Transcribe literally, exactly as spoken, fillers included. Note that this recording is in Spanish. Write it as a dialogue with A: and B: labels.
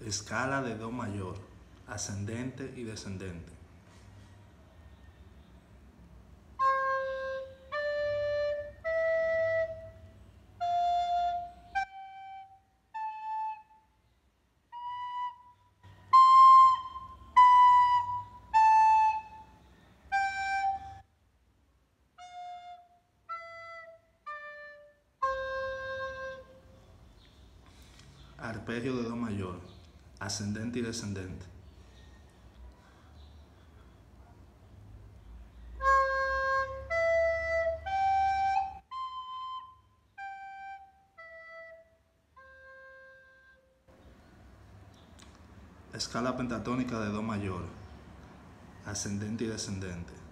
A: Escala de Do mayor, ascendente y descendente. Arpegio de Do mayor, ascendente y descendente. Escala pentatónica de Do mayor, ascendente y descendente.